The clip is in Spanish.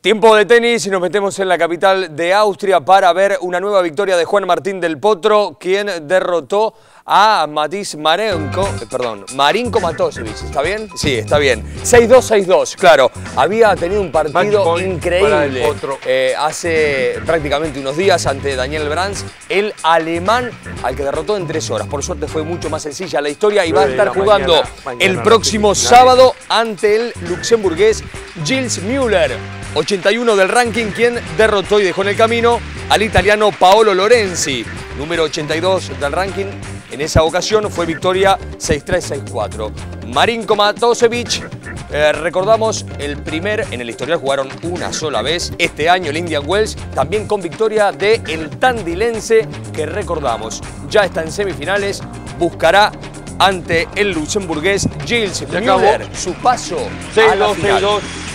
Tiempo de tenis y nos metemos en la capital de Austria para ver una nueva victoria de Juan Martín del Potro, quien derrotó a Marinko Matosevic. ¿Está bien? Sí, está bien. 6-2, 6-2, claro. Había tenido un partido increíble hace prácticamente unos días ante Daniel Brands, el alemán al que derrotó en 3 horas. Por suerte fue mucho más sencilla la historia y va a estar jugando el próximo sábado ante el luxemburgués Gilles Müller, 81 del ranking, quien derrotó y dejó en el camino al italiano Paolo Lorenzi, número 82 del ranking. En esa ocasión fue victoria 6-3, 6-4. Marinko Matosevic, recordamos, en el historial jugaron una sola vez. Este año el Indian Wells, también con victoria del tandilense, que recordamos, ya está en semifinales, buscará ante el luxemburgués Gilles Müller su paso a la final.